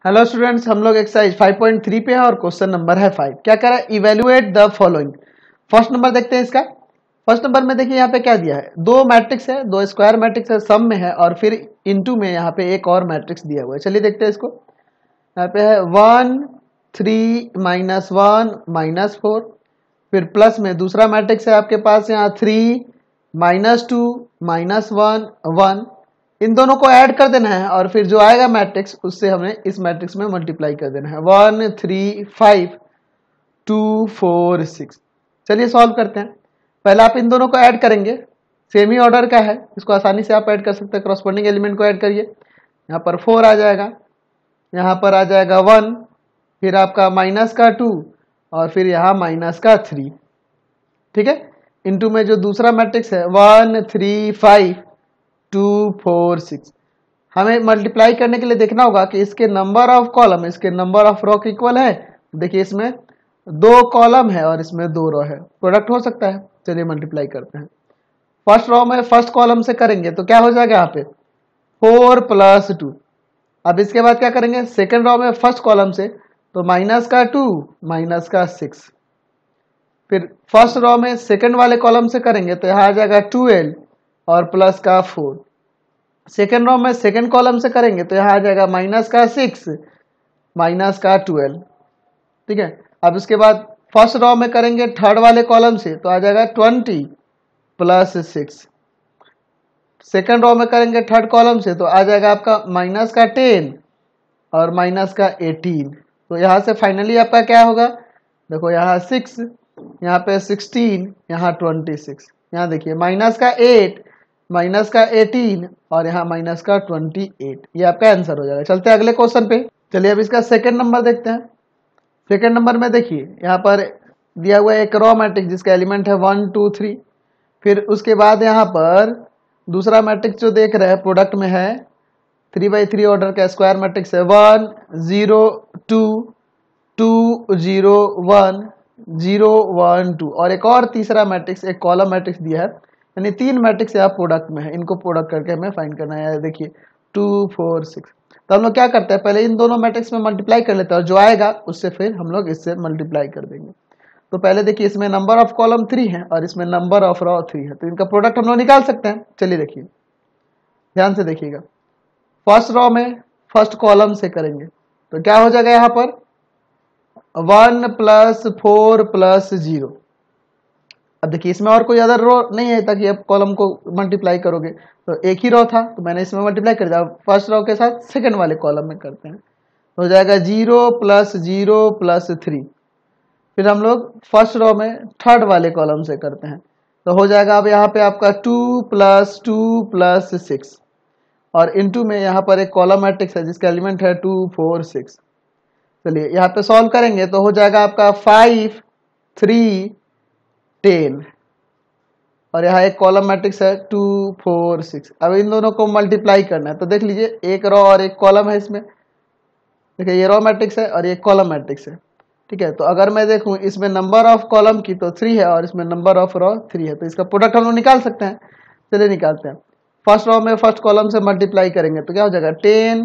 Hello students, हम लोग exercise 5.3 पे है और क्वेश्चन नंबर है 5। क्या कह रहा है? Evaluate the following. First number देखते हैं इसका। फर्स्ट नंबर में देखिए यहाँ पे क्या दिया है, दो मैट्रिक्स है, दो स्क्वायर मैट्रिक्स है, सम में है और फिर इनटू में यहाँ पे एक और मैट्रिक्स दिया हुआ है। चलिए देखते हैं इसको। यहाँ पे है 1 3 -1 -4, फिर प्लस में दूसरा मैट्रिक्स है आपके पास यहाँ 3 -2 -1 1। इन दोनों को ऐड कर देना है और फिर जो आएगा मैट्रिक्स उससे हमें इस मैट्रिक्स में मल्टीप्लाई कर देना है। 1 3 5 2 4 6। चलिए सॉल्व करते हैं। पहले आप इन दोनों को ऐड करेंगे, सेम ही ऑर्डर का है, इसको आसानी से आप ऐड कर सकते हैं। करस्पॉन्डिंग एलिमेंट को ऐड करिए। यहाँ पर 4 आ जाएगा, यहाँ पर आ जाएगा 1, फिर आपका माइनस का 2 और फिर यहाँ माइनस का 3। ठीक है, इनटू में जो दूसरा मैट्रिक्स है 1 3 5 2 4 6। हमें मल्टीप्लाई करने के लिए देखना होगा कि इसके नंबर ऑफ कॉलम इसके नंबर ऑफ रो के इक्वल है। देखिए इसमें 2 कॉलम है और इसमें 2 रो है, प्रोडक्ट हो सकता है। चलिए मल्टीप्लाई करते हैं। फर्स्ट रो में फर्स्ट कॉलम से करेंगे तो क्या हो जाएगा यहाँ पे 4 + 2। अब इसके बाद क्या करेंगे, सेकेंड रो में फर्स्ट कॉलम से तो माइनस का 2 माइनस का 6। फिर फर्स्ट रो में सेकेंड वाले कॉलम से करेंगे तो यहाँ आ जाएगा 12 और प्लस का 4। सेकेंड रो में सेकेंड कॉलम से करेंगे तो यहाँ आ जाएगा माइनस का 6 माइनस का 12। ठीक है, अब इसके बाद फर्स्ट रो में करेंगे थर्ड वाले कॉलम से तो आ जाएगा 20 + 6। सेकेंड रो में करेंगे थर्ड कॉलम से तो आ जाएगा आपका माइनस का 10 और माइनस का 18। तो यहाँ से फाइनली आपका क्या होगा, देखो यहाँ 6, यहाँ पे 16, यहाँ 26। यहाँ देखिए माइनस का 8 माइनस का 18 और यहाँ माइनस का 28। ये आपका आंसर हो जाएगा। चलते हैं अगले क्वेश्चन पे। चलिए अब इसका सेकंड नंबर देखते हैं। सेकंड नंबर में देखिए यहाँ पर दिया हुआ है एक रो मैट्रिक्स जिसका एलिमेंट है 1 2 3। फिर उसके बाद यहाँ पर दूसरा मैट्रिक्स जो देख रहे हैं प्रोडक्ट में है 3/3 ऑर्डर का स्क्वायर मैट्रिक्स है 1 0 2 2 0 1 0 1 2 और एक और तीसरा मैट्रिक्स एक कॉलम मैट्रिक्स दिया है। यानी 3 मैट्रिक्स यहाँ प्रोडक्ट में है, इनको प्रोडक्ट करके हमें फाइंड करना है। देखिए 2 4 6। तो हम लोग क्या करते हैं, पहले इन दोनों मैट्रिक्स में मल्टीप्लाई कर लेते हैं और जो आएगा उससे फिर हम लोग इससे मल्टीप्लाई कर देंगे। तो पहले देखिए इसमें नंबर ऑफ कॉलम 3 है और इसमें नंबर ऑफ रो 3 है, तो इनका प्रोडक्ट हम लोग निकाल सकते हैं। चलिए देखिए, ध्यान से देखिएगा। फर्स्ट रो में फर्स्ट कॉलम से करेंगे तो क्या हो जाएगा, यहाँ पर 1 + 4 + 0। अब देखिए इसमें और कोई अदर रो नहीं है ताकि आप कॉलम को मल्टीप्लाई करोगे, तो एक ही रो था तो मैंने इसमें मल्टीप्लाई कर दिया। फर्स्ट रो के साथ सेकंड वाले कॉलम में करते हैं तो हो जाएगा 0 + 0 + 3। फिर हम लोग फर्स्ट रो में थर्ड वाले कॉलम से करते हैं तो हो जाएगा अब यहाँ पे आपका 2 + 2 + 6 और इनटू में यहाँ पर एक कॉलम मैट्रिक्स है जिसका एलिमेंट है 2 4 6। चलिए यहाँ पे सॉल्व करेंगे तो हो जाएगा आपका 5 3 10 और यहाँ एक कॉलम मैट्रिक्स है 2 4 6। अब इन दोनों को मल्टीप्लाई करना है तो देख लीजिए एक रो और एक कॉलम है इसमें। देखिए ये रो मैट्रिक्स है और ये कॉलम मैट्रिक्स है। ठीक है, तो अगर मैं देखूं इसमें नंबर ऑफ कॉलम की तो 3 है और इसमें नंबर ऑफ रो 3 है, तो इसका प्रोडक्ट हम लोग निकाल सकते हैं। चलिए निकालते हैं। फर्स्ट रो में फर्स्ट कॉलम से मल्टीप्लाई करेंगे तो क्या हो जाएगा 10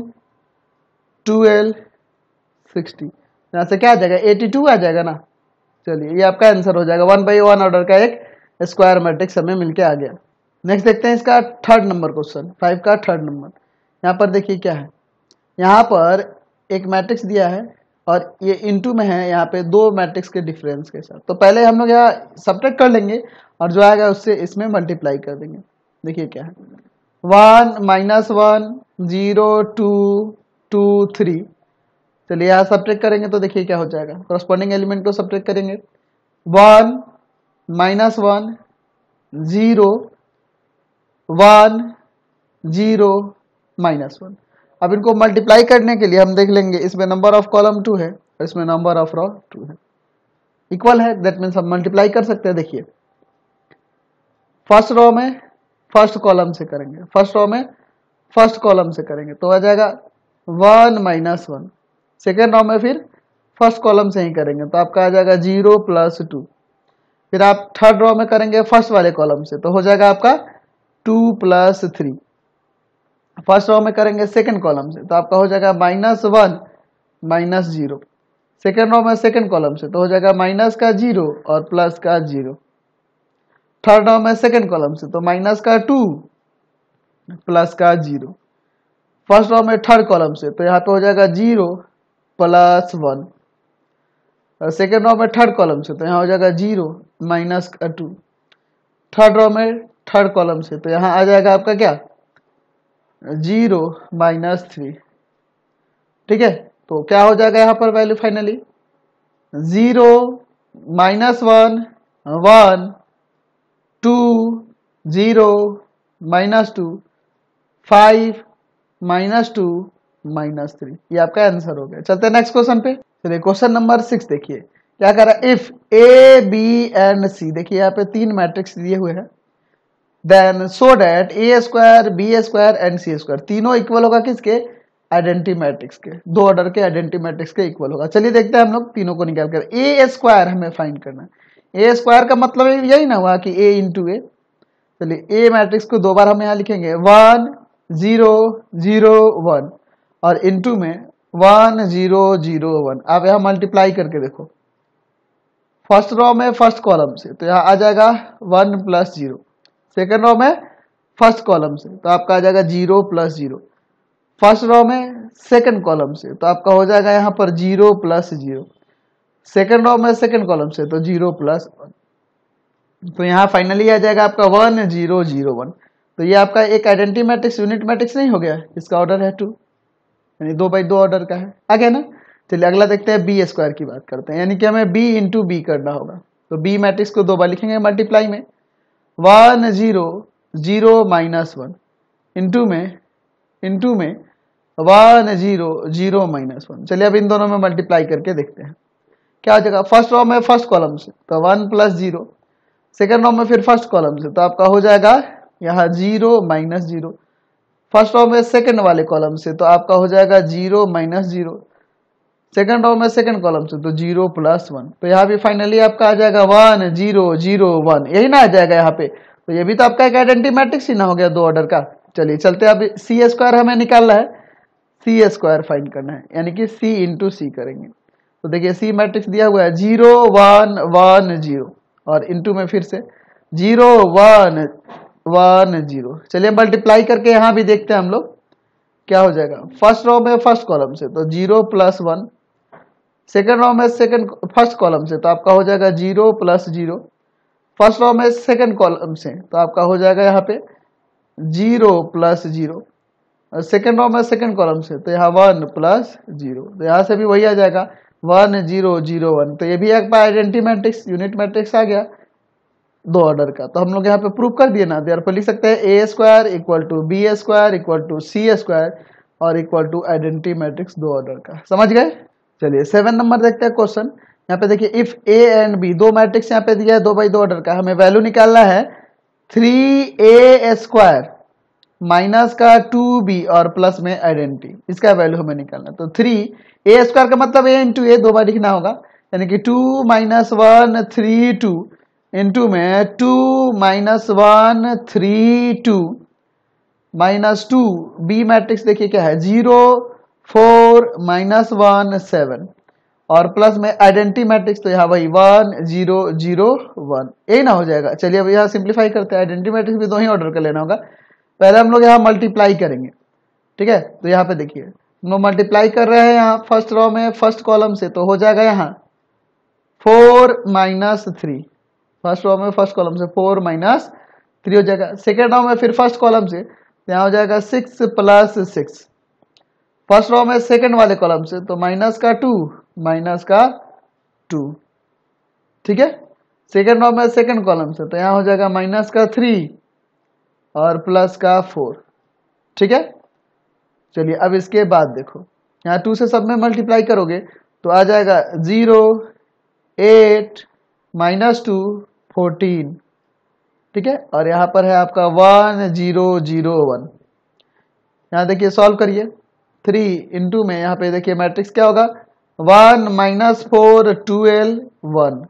12 60। यहाँ से क्या आ जाएगा 82 आ जाएगा ना। चलिए ये आपका आंसर हो जाएगा। 1/1 ऑर्डर का एक स्क्वायर मैट्रिक्स हमें मिलके आ गया। नेक्स्ट देखते हैं इसका थर्ड नंबर क्वेश्चन 5 का थर्ड नंबर। यहाँ पर देखिए क्या है, यहाँ पर एक मैट्रिक्स दिया है और ये इनटू में है यहाँ पे 2 मैट्रिक्स के डिफरेंस के साथ। तो पहले हम लोग यहाँ सब्ट्रैक्ट कर लेंगे और जो आएगा उससे इसमें मल्टीप्लाई कर देंगे। देखिए क्या है 1 -1 0 2 2 3। चलिए यहाँ सब्ट्रैक्ट करेंगे तो देखिए क्या हो जाएगा, करस्पॉन्डिंग एलिमेंट को सब्ट्रैक्ट करेंगे 1 -1 0 1 0 -1। अब इनको मल्टीप्लाई करने के लिए हम देख लेंगे इसमें नंबर ऑफ कॉलम 2 है और इसमें नंबर ऑफ रो 2 है, इक्वल है, दैट मीन्स हम मल्टीप्लाई कर सकते हैं। देखिए फर्स्ट रो में फर्स्ट कॉलम से करेंगे, फर्स्ट रो में फर्स्ट कॉलम से करेंगे तो आ जाएगा 1 -1। सेकेंड रो में फिर फर्स्ट कॉलम से ही करेंगे तो आपका आ जाएगा 0 + 2। फिर आप थर्ड रो में करेंगे फर्स्ट वाले कॉलम से तो हो जाएगा आपका 2 + 3। फर्स्ट रो में करेंगे सेकंड कॉलम से तो आपका हो जाएगा -1 माइनस जीरो। सेकेंड रो में सेकेंड कॉलम से तो हो जाएगा माइनस का जीरो और प्लस का जीरो। थर्ड रो में सेकेंड कॉलम से तो माइनस का टू प्लस का जीरो। फर्स्ट रो में थर्ड कॉलम से तो यहाँ पे हो जाएगा zero plus one. Second row में थर्ड कॉलम से तो यहाँ हो जाएगा जीरो माइनस का टू। थर्ड रो में थर्ड कॉलम से तो यहाँ आ जाएगा आपका क्या, जीरो माइनस थ्री। ठीक है, तो क्या हो जाएगा यहाँ पर value finally, zero minus one one two zero minus two five minus two minus three. ये आपका आंसर हो गया। चलते हैं नेक्स्ट क्वेश्चन पे। चलिए क्वेश्चन नंबर 6 देखिए क्या कर रहा है। If A B and C, देखिए यहाँ पे तीन मैट्रिक्स दिए हुए हैं, then so that A square B square and C square तीनों इक्वल होगा किसके, आइडेंटिटी मैट्रिक्स के, दो ऑर्डर के आइडेंटिटी मैट्रिक्स के इक्वल होगा। चलिए देखते हैं हम लोग तीनों को निकाल कर। ए स्क्वायर हमें फाइंड करना है। ए स्क्वायर का मतलब यही ना हुआ कि ए इंटू ए। चलिए ए मैट्रिक्स को दो बार हम यहाँ लिखेंगे, वन जीरो जीरो वन और इनटू में वन जीरो जीरो वन। आप यहाँ मल्टीप्लाई करके देखो, फर्स्ट रो में फर्स्ट कॉलम से तो यहाँ आ जाएगा one plus zero. Second row में फर्स्ट कॉलम से तो आपका आ जाएगा zero plus zero. First row में सेकेंड कॉलम से तो आपका हो जाएगा यहाँ पर zero plus zero. Second row में सेकेंड कॉलम से तो जीरो प्लस वन। तो यहाँ फाइनली आ जाएगा आपका वन जीरो जीरो वन। तो ये आपका एक आइडेंटिटी मैट्रिक्स यूनिट मैट्रिक्स नहीं हो गया, इसका ऑर्डर है टू, यानी दो बाई दो ऑर्डर का है। आ गया ना। चलिए अगला देखते हैं, बी स्क्वायर की बात करते हैं, यानी कि हमें बी इंटू बी करना होगा। तो बी मैट्रिक्स को दो बार लिखेंगे मल्टीप्लाई में, one zero zero minus one into में one zero zero minus one. चलिए अब इन दोनों में मल्टीप्लाई करके देखते हैं क्या हो जाएगा। फर्स्ट रो में फर्स्ट कॉलम से तो one plus zero, second row में फिर फर्स्ट कॉलम से तो आपका हो जाएगा यहाँ zero minus zero. First row में सेकेंड वाले कॉलम से तो आपका हो जाएगा zero minus zero. Second row में सेकेंड कॉलम से तो जीरो प्लस वन। तो यहाँ भी फाइनली आपका आ जाएगा वन जीरो जीरो वन, यही ना आ जाएगा यहाँ पे। तो ये भी तो आपका एक आइडेंटिटी मैट्रिक्स ही ना हो गया दो ऑर्डर का। चलिए चलते हैं, अब सी स्क्वायर हमें निकालना है, सी स्क्वायर फाइंड करना है, यानी कि सी इंटू सी करेंगे। तो देखिए सी मैट्रिक्स दिया हुआ है जीरो वन वन जीरो और इंटू में फिर से जीरो वन वन जीरो। चलिए मल्टीप्लाई करके यहाँ भी देखते हैं हम लोग क्या हो जाएगा। फर्स्ट रो में फर्स्ट कॉलम से तो zero plus one, second row में सेकेंड फर्स्ट कॉलम से तो आपका हो जाएगा zero plus zero. First row में सेकेंड कॉलम से तो आपका हो जाएगा यहाँ पे zero plus zero. Second row में सेकेंड कॉलम से तो यहाँ वन प्लस जीरो। तो यहाँ से भी वही आ जाएगा वन जीरो जीरो वन। तो ये भी एक आइडेंटिटी मैट्रिक्स यूनिट मैट्रिक्स आ गया दो ऑर्डर का। तो हम लोग यहाँ पे प्रूव कर दिए ना, देयरफॉर लिख सकते हैं A square equal to B square equal to C square और इक्वल टू आइडेंटिटी मैट्रिक्स दो ऑर्डर का। समझ गए। चलिए 7 नंबर देखते हैं क्वेश्चन। यहाँ पे देखिए इफ ए एंड बी, दो मैट्रिक्स यहाँ पे दिया है दो बाई दो ऑर्डर का, हमें वैल्यू निकालना है 3a स्क्वायर माइनस का 2b और प्लस में आइडेंटिटी, इसका वैल्यू हमें निकालना। तो 3a स्क्वायर का मतलब a इंटू ए दो बार लिखना होगा, यानी कि 2 माइनस वन 3 2 इंटू में 2 minus one 3 2 minus 2। B matrix देखिए क्या है 0 4 माइनस 1 7 और प्लस में आइडेंटिटी मैट्रिक्स तो यहाँ वही 1 0 0 1, यही ना हो जाएगा। चलिए अब यहाँ सिंप्लीफाई करते हैं। आइडेंटिटी मैट्रिक्स भी दो ही ऑर्डर कर लेना होगा। पहले हम लोग यहाँ मल्टीप्लाई करेंगे, ठीक है। तो यहाँ पे देखिए हम लोग मल्टीप्लाई कर रहे हैं यहाँ फर्स्ट रो में फर्स्ट कॉलम से तो हो जाएगा यहाँ 4 माइनस 3। फर्स्ट रो में फर्स्ट कॉलम से 4 माइनस 3 हो जाएगा। सेकेंड रो में फिर फर्स्ट कॉलम से यहाँ हो जाएगा 6 प्लस 6। फर्स्ट रो में सेकेंड वाले कॉलम से तो माइनस का 2 माइनस का 2, ठीक है। सेकेंड रो में सेकेंड कॉलम से तो यहाँ हो जाएगा माइनस का 3 और प्लस का 4, ठीक है। चलिए अब इसके बाद देखो यहाँ 2 से सब में मल्टीप्लाई करोगे तो आ जाएगा 0 8 माइनस 2 14, ठीक है। और यहाँ पर है आपका 1 0 0 1। यहाँ देखिए सॉल्व करिए 3 इंटू में यहाँ पे देखिए मैट्रिक्स क्या होगा 1 माइनस 4 12 1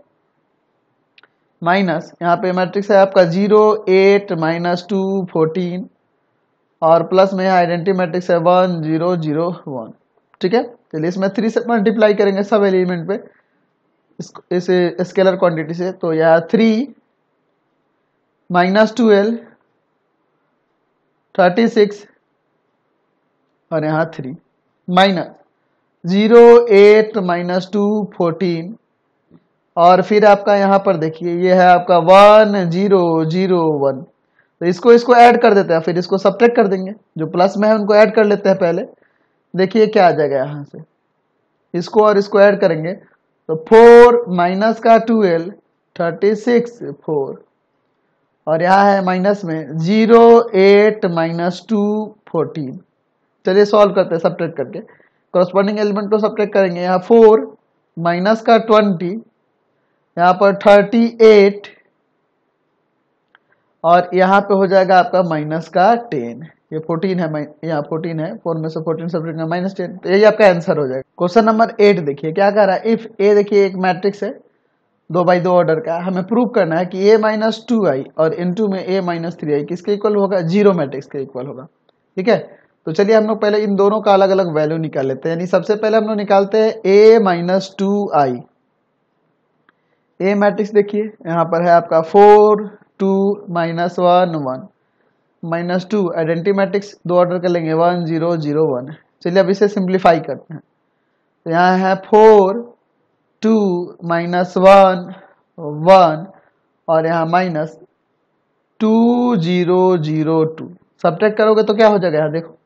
माइनस यहाँ पे मैट्रिक्स है आपका 0 8 माइनस 2 14 और प्लस में यहाँ आइडेंटिटी मैट्रिक्स है 1 0 0 1। ठीक है। चलिए इसमें 3 से मल्टीप्लाई करेंगे सब एलिमेंट पे इस स्केलर क्वांटिटी से, तो यह 3 माइनस 12 36 और यहाँ 3 माइनस 0 8 माइनस 2 14 और फिर आपका यहाँ पर देखिए ये है आपका 1 0 0 1, तो इसको ऐड कर देते हैं, फिर इसको सब्ट्रैक्ट कर देंगे, जो प्लस में है उनको ऐड कर लेते हैं पहले। देखिए क्या आ जाएगा यहाँ से, इसको और इसको ऐड करेंगे तो 4 माइनस का 12 36 4 और यहाँ है माइनस में 0 8 माइनस 2 14। चलिए सॉल्व करते हैं सब्ट्रैक्ट करके, कॉरस्पॉन्डिंग एलिमेंट को सब्ट्रैक्ट करेंगे। यहाँ 4 माइनस का 20, यहाँ पर 38 और यहाँ पे हो जाएगा आपका माइनस का 10। ये 14 है, यहाँ 14 है, 4 में से 14 सब्ट्रैक्ट करना माइनस 10, तो यही आपका आंसर हो जाएगा। क्वेश्चन नंबर 8 देखिए क्या कह रहा है, इफ ए देखिए एक मैट्रिक्स है 2x2 ऑर्डर का, हमें प्रूव करना है कि a माइनस 2i और इनटू में a माइनस 3i किसके इक्वल होगा, जीरो मैट्रिक्स के इक्वल होगा। ठीक है, तो चलिए हम लोग पहले इन दोनों का अलग अलग वैल्यू निकाल लेते हैं। यानी सबसे पहले हम लोग निकालते हैं a minus 2i। A matrix देखिए यहाँ पर है आपका 4 2 minus 1 1 minus 2, identity matrix 2 order कर लेंगे 1 0 0 1। चलिए अब इसे सिंप्लीफाई करते हैं, तो यहाँ है 4 2 माइनस 1 1 और यहाँ माइनस 2 0 0 2। सब्ट्रैक्ट करोगे तो क्या हो जाएगा, यहाँ देखो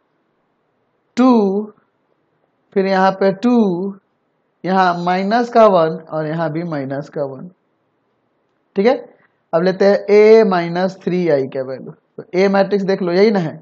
2 फिर यहाँ पे 2, यहाँ माइनस का 1 और यहाँ भी माइनस का 1। ठीक है, अब लेते हैं a माइनस 3i का वैल्यू, तो a मैट्रिक्स देख लो यही ना है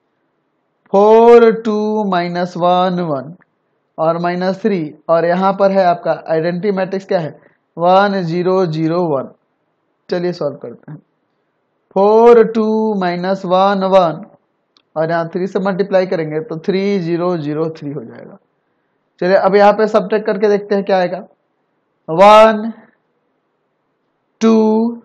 4 2 माइनस 1 1 और माइनस 3 और यहाँ पर है आपका आइडेंटिटी मैट्रिक्स क्या है 1 0 0 1। चलिए सॉल्व करते हैं, 4 2 माइनस 1 1 और यहाँ 3 से मल्टीप्लाई करेंगे तो 3 0 0 3 हो जाएगा। चलिए अब यहाँ पे सब्ट्रैक्ट करके देखते हैं क्या आएगा, 1 2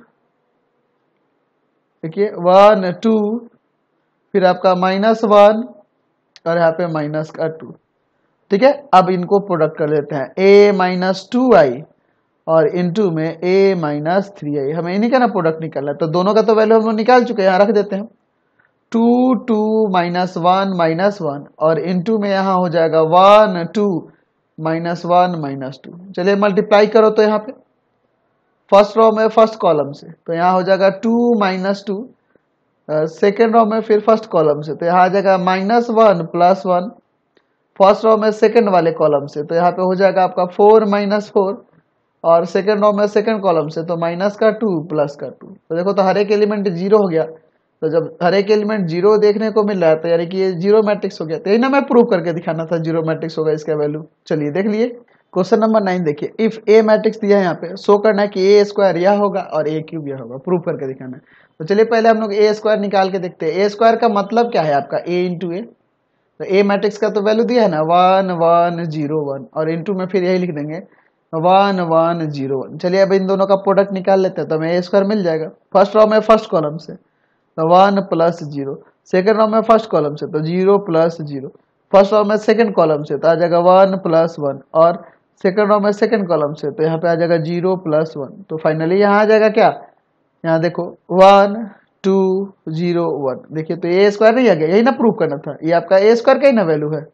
देखिए 1 2 फिर आपका माइनस 1 और यहाँ पे माइनस का 2। ठीक है, अब इनको प्रोडक्ट कर लेते हैं, a माइनस 2i और इनटू में a माइनस 3i। हमें इन्हीं का ना प्रोडक्ट निकालना है, तो दोनों का तो वैल्यू हम लोग निकाल चुके हैं, यहाँ रख देते हैं 2 2 माइनस 1 माइनस 1 और इनटू में यहाँ हो जाएगा 1 2 माइनस 1 माइनस 2। चलिए मल्टीप्लाई करो तो यहाँ पे फर्स्ट रो में फर्स्ट कॉलम से, तो यहाँ हो जाएगा 2 माइनस 2, सेकेंड रो में फिर फर्स्ट कॉलम से, तो यहाँ आ जाएगा माइनस 1 प्लस 1, फर्स्ट रो में सेकेंड वाले कॉलम से, तो यहाँ पे हो जाएगा आपका 4 माइनस 4 और सेकेंड रो में सेकेंड कॉलम से तो माइनस का 2 प्लस का 2। तो देखो तो हर एक एलिमेंट जीरो हो गया, तो जब हर एक एलिमेंट जीरो देखने को मिल रहा है तो यानी कि ये जीरो मैट्रिक्स हो गया। तो यही ना मैं प्रूव करके दिखाना था जीरो मैट्रिक्स होगा इसका वैल्यू। चलिए देख लिए क्वेश्चन नंबर 9 देखिए, इफ ए मैट्रिक्स दिया है यहाँ पे, शो करना है कि ए स्क्वायर यह होगा और ए क्यूब यह होगा, प्रूव करके दिखाना है। तो चलिए पहले हम लोग ए स्क्वायर निकाल के देखते हैं। ए स्क्वायर का मतलब क्या है आपका ए इंटू ए, तो ए मैट्रिक्स का तो वैल्यू दिया है ना 1 1 0 1 और इनटू में फिर यही लिख देंगे 1 1 0 1। चलिए अब इन दोनों का प्रोडक्ट निकाल लेते हैं, तो हमें ए स्क्वायर मिल जाएगा। फर्स्ट रो में फर्स्ट कॉलम से तो 1 प्लस 0, सेकेंड रो में फर्स्ट कॉलम से तो 0 प्लस 0, फर्स्ट रो में सेकेंड कॉलम से तो आ जाएगा 1 प्लस 1 और सेकेंड रो में सेकेंड कॉलम से तो यहाँ पे आ जाएगा 0 प्लस 1। तो फाइनली यहाँ आ जाएगा क्या, यहाँ देखो 1 2 0 1। देखिए तो ए स्क्वायर नहीं आ गया, यही ना प्रूव करना था, ये आपका ए स्क्वायर का ही ना वैल्यू है,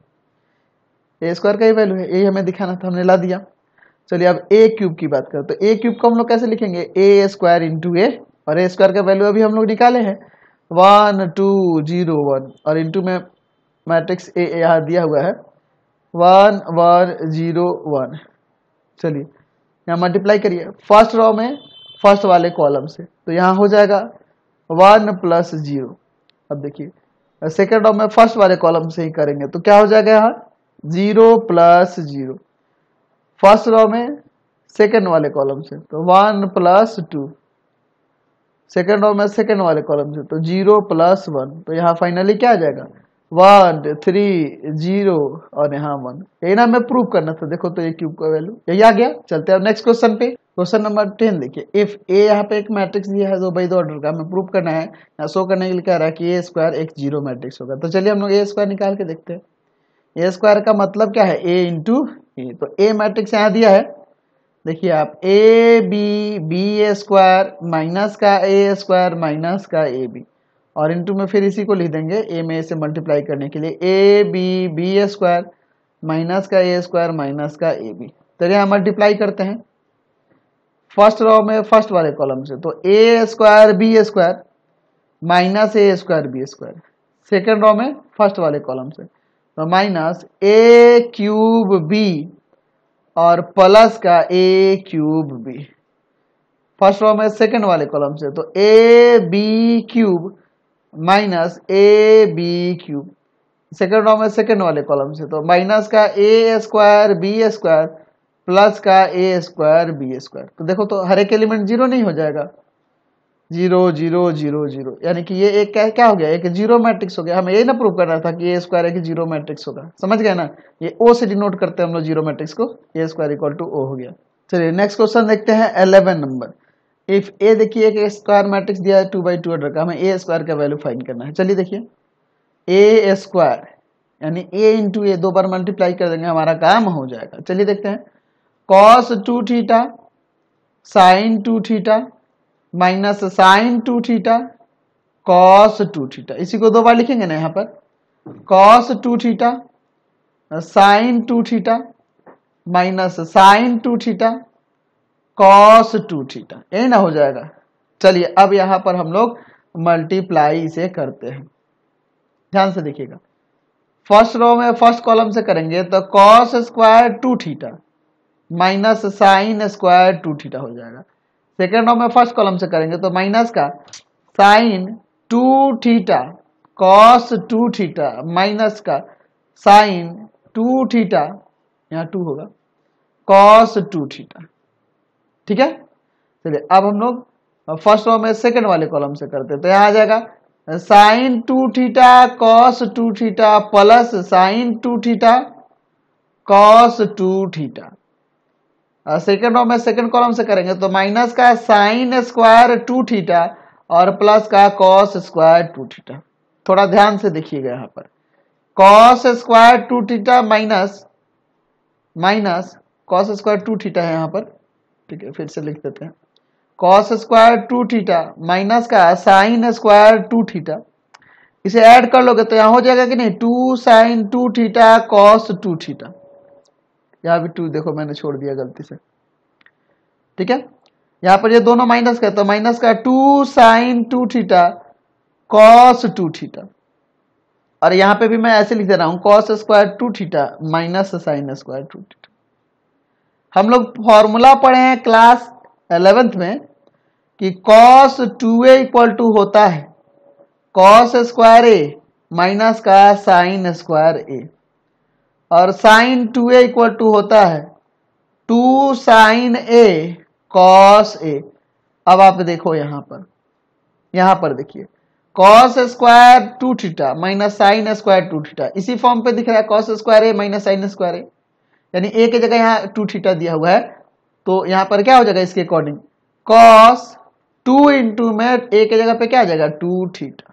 ए स्क्वायर का ही वैल्यू है, यही हमें दिखाना था, हमने ला दिया। चलिए अब ए क्यूब की बात करें, तो ए क्यूब को हम लोग कैसे लिखेंगे, ए स्क्वायर इंटू ए, और ए स्क्वायर का वैल्यू अभी हम लोग निकाले हैं 1 2 0 1 और इंटू में मैट्रिक्स ए यहाँ दिया हुआ है 1 1 0 1। चलिए यहाँ मल्टीप्लाई करिए फर्स्ट रो में फर्स्ट वाले कॉलम से, तो यहाँ हो जाएगा 1 प्लस 0। अब देखिए सेकेंड रो में फर्स्ट वाले कॉलम से ही करेंगे तो क्या हो जाएगा यहाँ 0 प्लस 0, फर्स्ट रो में सेकेंड वाले कॉलम से तो 1 प्लस 2, सेकेंड रो में सेकेंड वाले कॉलम से तो 0 प्लस 1। तो यहाँ फाइनली क्या आ जाएगा 1 3 0 और यहाँ 1। यही ना हमें प्रूव करना था, देखो तो ये क्यूब का वैल्यू यही आ गया। चलते हैं नेक्स्ट क्वेश्चन पे, क्वेश्चन नंबर 10 देखिए, इफ ए यहाँ पे एक मैट्रिक्स दिया है 2x2 ऑर्डर का, हमें प्रूव करना है, यहाँ शो करने के लिए कह रहा है कि ए स्क्वायर एक जीरो मैट्रिक्स होगा। तो चलिए हम लोग ए स्क्वायर निकाल के देखते हैं ए स्क्वायर का मतलब क्या है, ए इंटू ए। तो ए मैट्रिक्स यहाँ दिया है, देखिए आप a b b a square minus का ए स्क्वायर माइनस का ए बी, और इंटू में फिर इसी को लिख देंगे ए में ए से मल्टीप्लाई करने के लिए, a b b a square minus का ए स्क्वायर माइनस का ए बी। तो यहाँ मल्टीप्लाई करते हैं फर्स्ट रो में फर्स्ट वाले कॉलम से, तो a square B square minus a square B square, second row में फर्स्ट वाले कॉलम से, तो माइनस ए क्यूब बी और प्लस का a cube b. First row में सेकेंड वाले कॉलम से, तो a b cube minus a b cube, second row में सेकेंड वाले कॉलम से, तो माइनस का a square B square plus का ए स्क्वायर बी स्क्वायर। तो देखो तो हर एक एलिमेंट जीरो नहीं हो जाएगा, जीरो जीरो जीरो जीरो, यानी कि ये एक क्या हो गया, एक जीरो मैट्रिक्स हो गया। हमें ये ना प्रूव करना था कि ए स्क्वायर एक जीरो मैट्रिक्स होगा, समझ गए ना, ये ओ से डिनोट करते हैं हम लोग जीरो मैट्रिक्स को, a square equal to O हो गया। चलिए नेक्स्ट क्वेश्चन देखते हैं 11 नंबर। इफ ए देखिए एक स्क्वायर मैट्रिक्स दिया है 2/2 ऑर्डर का, हमें ए स्क्वायर का वैल्यू फाइंड करना है। चलिए देखिए ए स्क्वायर यानी ए इंटू ए, दो बार मल्टीप्लाई कर देंगे हमारा काम हो जाएगा। चलिए देखते हैं, cos 2 theta sine 2 theta minus sine 2 theta cos 2 theta, इसी को दो बार लिखेंगे ना यहाँ पर, cos 2 theta sine 2 theta minus sine 2 theta cos 2 theta, यही ना हो जाएगा। चलिए अब यहाँ पर हम लोग मल्टीप्लाई से करते हैं, ध्यान से देखिएगा। फर्स्ट रो में फर्स्ट कॉलम से करेंगे तो cos square 2 theta minus sine square 2 theta हो जाएगा। सेकेंड रो में फर्स्ट कॉलम से करेंगे तो माइनस का sine 2 theta cos 2 theta minus का साइन 2 थीटा, यहाँ 2 होगा, कॉस 2 थीटा। ठीक है, चलिए अब हम लोग फर्स्ट रो में सेकेंड वाले कॉलम से करते हैं, तो यहाँ आ जाएगा sine 2 theta cos 2 theta plus sine 2 theta cos 2 theta. Second row में सेकेंड कॉलम से करेंगे तो माइनस का साइन स्क्वायर 2 थीटा और प्लस का कॉस स्क्वायर 2 थीटा। थोड़ा ध्यान से देखिएगा यहाँ पर, cos square 2 theta minus minus cos square 2 theta है यहाँ पर, ठीक है फिर से लिख देते हैं, कॉस स्क्वायर 2 थीटा माइनस का साइन स्क्वायर 2 थीटा, इसे ऐड कर लोगे तो यहाँ हो जाएगा कि नहीं, 2 साइन 2 थीटा कॉस 2 थीटा। यहाँ भी 2 देखो मैंने छोड़ दिया गलती से, ठीक है, यहाँ पर ये दोनों माइनस का, तो माइनस का 2 साइन 2 थीटा कॉस 2 थीटा, और यहाँ पे भी मैं ऐसे लिख दे रहा हूँ cos square 2 theta minus sine square 2 theta. हम लोग फॉर्मूला पढ़े हैं क्लास 11th में कि कॉस 2a इक्वल टू होता है कॉस स्क्वायर ए माइनस का साइन स्क्वायर ए, और साइन 2a इक्वल टू होता है 2 साइन ए कॉस ए। अब आप देखो यहाँ पर देखिए cos square 2 theta minus sine square 2 theta, इसी फॉर्म पे दिख रहा है cos square a minus sine square a, यानी ए की जगह यहाँ 2 थीटा दिया हुआ है, तो यहाँ पर क्या हो जाएगा इसके अकॉर्डिंग, कॉस 2 इंटू में ए की जगह पे क्या आ जाएगा 2 थीटा।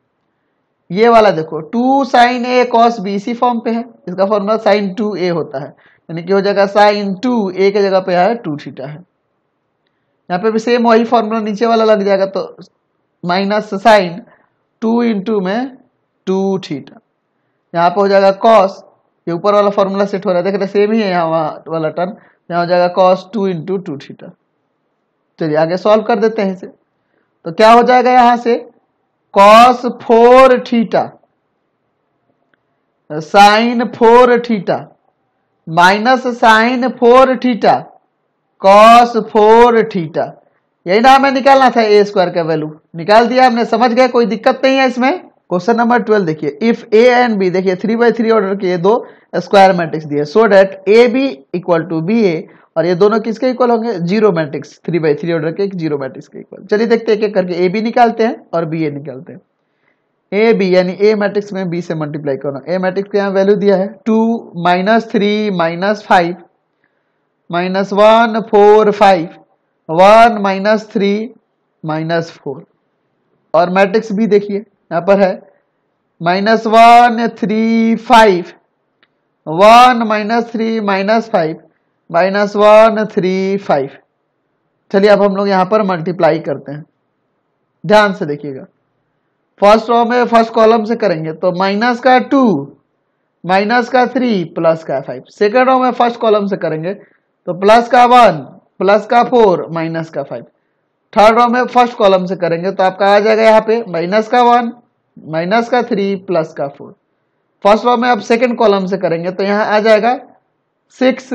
ये वाला देखो 2 साइन ए कॉस बी इसी फॉर्म पे है, इसका फॉर्मूला साइन 2a होता है, यानी कि हो जाएगा साइन 2 ए की जगह पे है 2 थीटा है। यहाँ पे भी सेम वही फॉर्मूला नीचे वाला लग जाएगा, तो माइनस साइन 2 इंटू में 2 थीटा, यहाँ पे हो जाएगा कॉस, ये ऊपर वाला फॉर्मूला सेट हो रहा है, देख रहे सेम ही है यहाँ वाला टर्म, यहाँ हो जाएगा कॉस 2 इंटू 2 थीटा। चलिए आगे सॉल्व कर देते हैं इसे, तो क्या हो जाएगा यहाँ से cos 4 theta sine 4 theta minus sine 4 theta cos 4 theta, यही ना हमें निकालना था, ए स्क्वायर का वैल्यू निकाल दिया हमने, समझ गए, कोई दिक्कत नहीं है इसमें। क्वेश्चन नंबर 12 देखिए, इफ ए एंड बी, देखिए 3/3 ऑर्डर के ये दो स्क्वायर मैट्रिक्स दिए, so that a b equal to b a, और ये दोनों किसके इक्वल होंगे, जीरो मैट्रिक्स, 3/3 ऑर्डर के एक जीरो मैट्रिक्स के इक्वल। चलिए देखते हैं एक एक करके, ए बी निकालते हैं और बी ए निकालते हैं। ए बी यानी ए मैट्रिक्स में बी से मल्टीप्लाई करना, ए मैट्रिक्स के यहाँ वैल्यू दिया है 2 -3 -5 -1 4 5 1 -3 -4, और मैट्रिक्स भी देखिए यहाँ पर है -1 3 5 1 माइनस 3 माइनस 5 माइनस 1 3 5। चलिए अब हम लोग यहां पर मल्टीप्लाई करते हैं, ध्यान से देखिएगा। फर्स्ट रो में फर्स्ट कॉलम से करेंगे तो माइनस का 2 माइनस का 3 प्लस का 5। सेकेंड रो में फर्स्ट कॉलम से करेंगे तो प्लस का 1 प्लस का 4 माइनस का 5। थर्ड रो में फर्स्ट कॉलम से करेंगे तो आपका आ जाएगा यहाँ पे माइनस का 1 माइनस का 3 प्लस का 4। फर्स्ट रो में अब सेकेंड कॉलम से करेंगे तो यहाँ आ जाएगा 6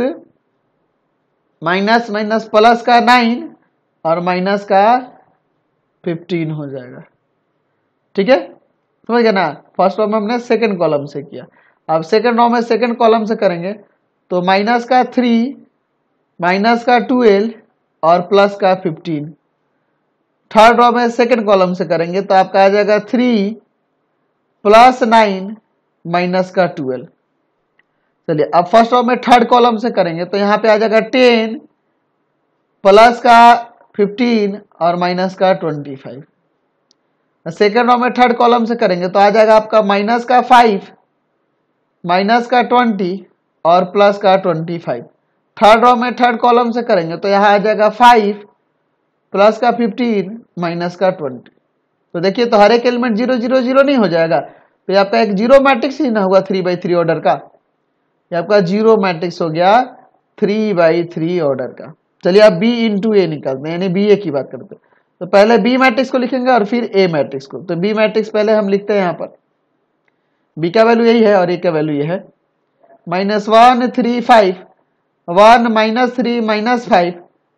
माइनस माइनस प्लस का 9 और माइनस का 15 हो जाएगा। ठीक है, समझ गए ना। फर्स्ट रो में हमने सेकेंड कॉलम से किया। अब सेकेंड रो में सेकेंड कॉलम से करेंगे तो माइनस का 3 माइनस का 12 और प्लस का 15। थर्ड रो में सेकेंड कॉलम से करेंगे तो आपका आ जाएगा 3 प्लस 9 माइनस का 12। चलिए अब फर्स्ट रो में थर्ड कॉलम से करेंगे तो यहाँ पे आ जाएगा 10 प्लस का 15 और माइनस का 25। सेकेंड रो में थर्ड कॉलम से करेंगे तो आ जाएगा आपका माइनस का 5 माइनस का 20 और प्लस का 25। थर्ड रो में थर्ड कॉलम से करेंगे तो यहाँ आ जाएगा 5 प्लस का 15 माइनस का 20। तो देखिए तो हर एक एलिमेंट 0 0 0 नहीं हो जाएगा, तो ये आपका एक जीरो मैट्रिक्स ही ना होगा 3/3 ऑर्डर का। ये आपका जीरो मैट्रिक्स हो गया 3/3 ऑर्डर का। चलिए अब बी इंटू ए निकालते हैं, यानी बी ए की बात करते हैं। तो पहले बी मैट्रिक्स को लिखेंगे और फिर ए मैट्रिक्स को। तो बी मैट्रिक्स पहले हम लिखते हैं, यहाँ पर बी का वैल्यू यही है और ए का वैल्यू ये है -1 3 5 1 -3 -5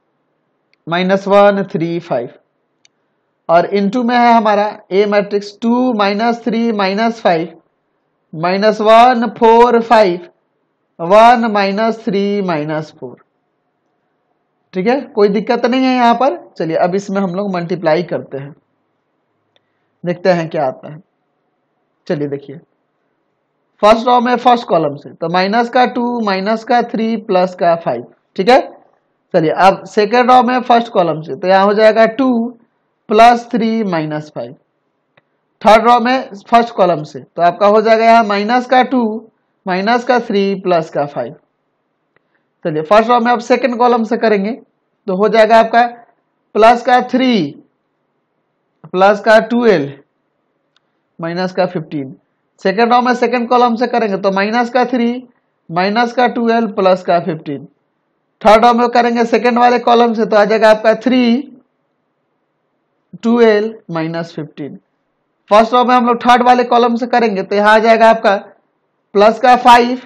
-1 3 5 और इनटू में है हमारा ए मैट्रिक्स 2 -3 -5 -1 4 5 1 -3 -4। ठीक है, कोई दिक्कत नहीं है यहाँ पर। चलिए अब इसमें हम लोग मल्टीप्लाई करते हैं, देखते हैं क्या आता है। चलिए देखिए फर्स्ट रो में फर्स्ट कॉलम से तो माइनस का 2 माइनस का 3 प्लस का 5। ठीक है, चलिए अब सेकेंड रो में फर्स्ट कॉलम से तो यहाँ हो जाएगा 2 प्लस 3 माइनस 5। थर्ड रो में फर्स्ट कॉलम से तो आपका हो जाएगा यहाँ माइनस का 2 माइनस का 3 प्लस का 5। चलिए फर्स्ट रो में अब सेकेंड कॉलम से करेंगे तो हो जाएगा आपका प्लस का 3 प्लस का 12 माइनस का 15। सेकेंड रो में सेकेंड कॉलम से करेंगे तो माइनस का 3 माइनस का 12 प्लस का 15। थर्ड रो में करेंगे सेकेंड वाले कॉलम से तो आ जाएगा आपका 3 12 माइनस 15। फर्स्ट रो में हम लोग थर्ड वाले कॉलम से करेंगे तो यहाँ आ जाएगा आपका प्लस का 5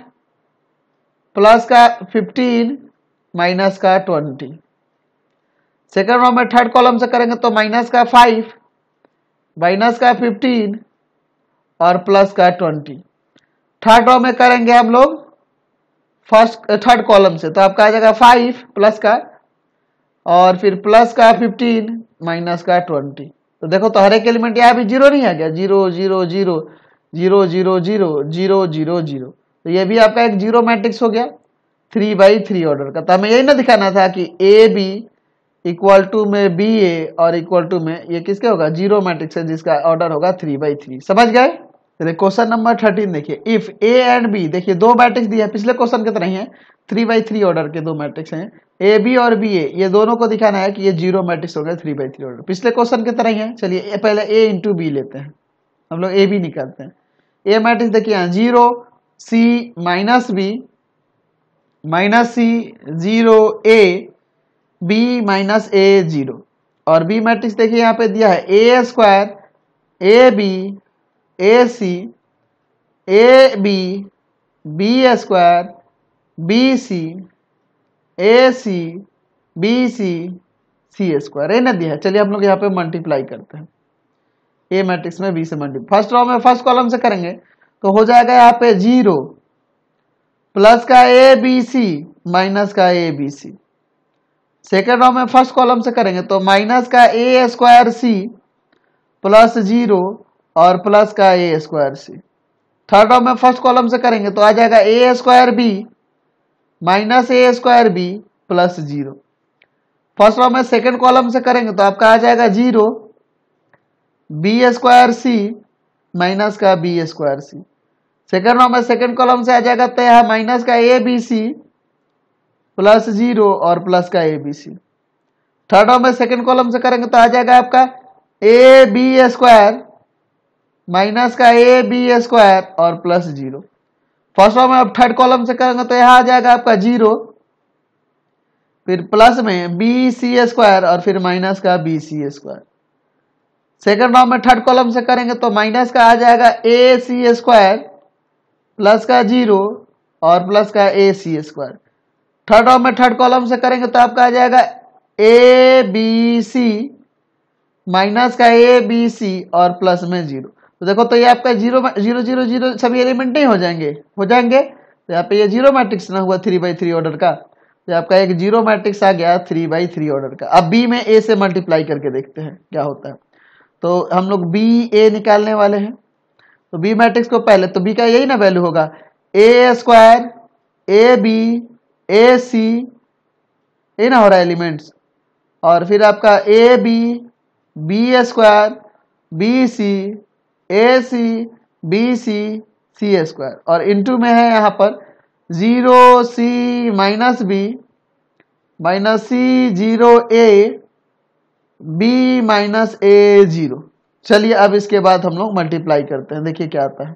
प्लस का 15 माइनस का 20। सेकेंड रो में थर्ड कॉलम से करेंगे तो माइनस का 5 माइनस का 15 और प्लस का 20। थर्ड रो में करेंगे हम लोग फर्स्ट थर्ड कॉलम से तो आपका आ जाएगा 5 प्लस का और फिर प्लस का 15 माइनस का 20। तो देखो तो हर एक एलिमेंट यहाँ भी जीरो नहीं आ गया, 0 0 0 0 0 0 0 0 0। तो ये भी आपका एक जीरो मैट्रिक्स हो गया 3/3 ऑर्डर का। तो हमें यही ना दिखाना था कि ए बी इक्वल टू में बी ए और इक्वल टू में ये किसके होगा, जीरो मैट्रिक्स है जिसका ऑर्डर होगा 3/3। समझ गए। चलिए क्वेश्चन नंबर 13 देखिए, इफ ए एंड बी, देखिए दो मैट्रिक्स दिया है पिछले क्वेश्चन की तरह ही है, 3/3 ऑर्डर के दो मैट्रिक्स हैं, ए बी और बी ए, ये दोनों को दिखाना है कि ये जीरो मैट्रिक्स हो गया 3/3 ऑर्डर, पिछले क्वेश्चन की तरह ही है। चलिए पहले ए इंटू बी लेते हैं, हम लोग ए बी निकालते हैं। ए मैट्रिक्स देखिए यहाँ 0 c minus b minus c 0 a b minus a 0 और बी मैट्रिक्स देखिए यहाँ पे दिया है a square a b a c a b b square b c a c b c c square, ये ना दिया है। चलिए हम लोग यहाँ पे मल्टीप्लाई करते हैं, ए मैट्रिक्स में बी से मल्टीप्लाई। फर्स्ट रो में फर्स्ट कॉलम से करेंगे तो हो जाएगा यहाँ पे 0 प्लस का ए बी सी माइनस का a b C. Second row में फर्स्ट कॉलम से करेंगे तो माइनस का ए स्क्वायर सी प्लस 0 और प्लस का a square c. Third row में फर्स्ट कॉलम से करेंगे तो आ जाएगा a square b minus a square b plus 0। First row में सेकेंड कॉलम से करेंगे तो आपका आ जाएगा 0 बी स्क्वायर सी माइनस का b square c. Second row में सेकंड कॉलम से आ जाएगा तो यहाँ माइनस का ए बी सी प्लस 0 और प्लस का a b C. Third row में सेकंड कॉलम से करेंगे तो आ जाएगा आपका ए बी स्क्वायर माइनस का ए बी स्क्वायर और प्लस 0। फर्स्ट रो में अब थर्ड कॉलम से करेंगे तो यहाँ आ जाएगा आपका 0, फिर प्लस में बी सी स्क्वायर और फिर माइनस का b c square. Second row में थर्ड कॉलम से करेंगे तो माइनस का आ जाएगा ए सी स्क्वायर प्लस का 0 और प्लस का a c square. Third row में थर्ड कॉलम से करेंगे तो आपका आ जाएगा ए बी सी माइनस का ए बी सी और प्लस में 0। तो देखो तो ये आपका 0 0 0 0 सभी एलिमेंट नहीं हो जाएंगे, तो यहाँ पे ये 0 मैट्रिक्स ना हुआ 3/3 ऑर्डर का, तो आपका एक 0 मैट्रिक्स आ गया 3/3 ऑर्डर का। अब बी में ए से मल्टीप्लाई करके देखते हैं क्या होता है। तो हम लोग बी ए निकालने वाले हैं, तो बी मैट्रिक्स को पहले तो बी का यही ना वैल्यू होगा ए स्क्वायर ए बी ए सी, ये ना हो रहा है एलिमेंट्स, और फिर आपका a b b square b c a c b c c square, और इनटू में है यहाँ पर 0 c minus b minus c 0 a b minus a 0। चलिए अब इसके बाद हम लोग मल्टीप्लाई करते हैं, देखिए क्या आता है।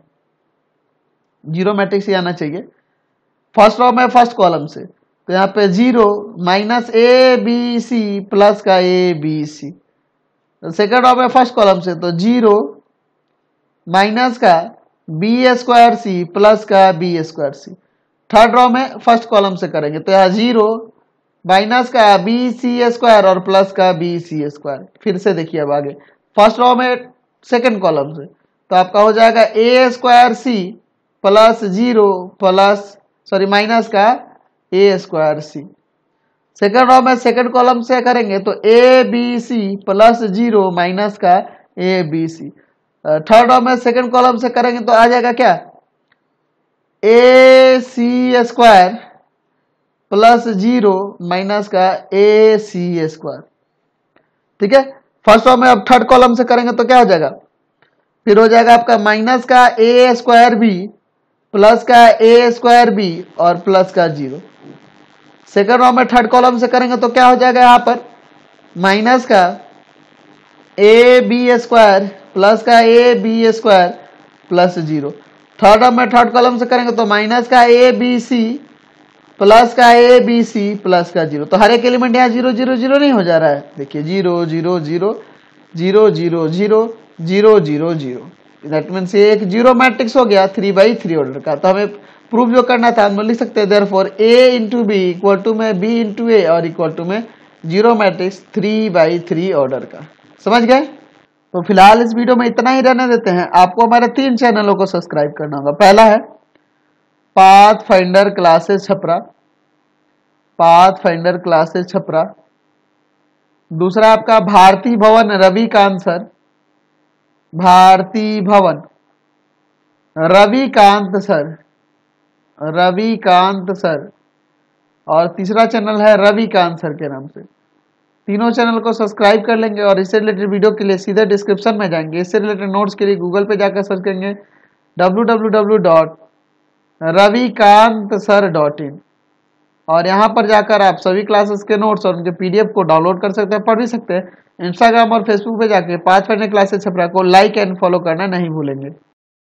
0 मैट्रिक्स ही आना चाहिए। फर्स्ट रो में फर्स्ट कॉलम से तो यहाँ पे 0 minus a b c plus का a b C. Second row में फर्स्ट कॉलम से तो 0 माइनस का बी स्क्वायर सी प्लस का b square c. Third row में फर्स्ट कॉलम से करेंगे तो यहाँ 0 माइनस का बी सी स्क्वायर और प्लस का बी सी स्क्वायर। फिर से देखिए अब आगे फर्स्ट रो में सेकंड कॉलम से तो आपका हो जाएगा a square c plus 0 plus minus का a square c. Second row में सेकंड कॉलम से करेंगे तो a b c plus 0 minus का a b C. Third row में सेकंड कॉलम से करेंगे तो आ जाएगा क्या a c square plus 0 minus का ए सी स्क्वायर। ठीक है, फर्स्ट रो में अब थर्ड कॉलम से करेंगे तो क्या हो जाएगा, फिर हो जाएगा आपका माइनस का ए स्क्वायर बी प्लस का ए स्क्वायर बी और प्लस का 0। सेकंड रो में थर्ड कॉलम से करेंगे तो क्या हो जाएगा यहाँ पर माइनस का ए बी स्क्वायर प्लस का a b square plus 0। Third row में थर्ड कॉलम से करेंगे तो माइनस का ए बी सी प्लस का ए बी सी प्लस का 0। तो हर एक एलिमेंट यहाँ 0 0 0 नहीं हो जा रहा है, देखिए 0 0 0 0 0 0 0 0 0। दैट मीन्स ये एक 0 मैट्रिक्स हो गया 3/3 ऑर्डर का। तो हमें प्रूफ जो करना था हम लिख सकते हैं therefore a into b equal to में बी इंटू ए और इक्वल टू में 0 मैट्रिक्स 3/3 ऑर्डर का। समझ गए? तो फिलहाल इस वीडियो में इतना ही रहने देते हैं। आपको हमारे 3 चैनलों को सब्सक्राइब करना होगा। पहला है Pathfinder Classes Chhapra, Pathfinder Classes Chhapra. दूसरा आपका भारती भवन रविकांत सर, भारती भवन रविकांत सर, रविकांत सर। और तीसरा चैनल है रविकांत सर के नाम से। तीनों चैनल को सब्सक्राइब कर लेंगे और इससे रिलेटेड वीडियो के लिए सीधे डिस्क्रिप्शन में जाएंगे। इससे रिलेटेड नोट्स के लिए गूगल पे जाकर सर्च करेंगे www.ravikantsir.in और यहाँ पर जाकर आप सभी क्लासेस के नोट्स और उनके पीडीएफ को डाउनलोड कर सकते हैं, पढ़ भी सकते हैं। इंस्टाग्राम और फेसबुक पे जाके पाथफाइंडर क्लासेस छपरा को लाइक एंड फॉलो करना नहीं भूलेंगे।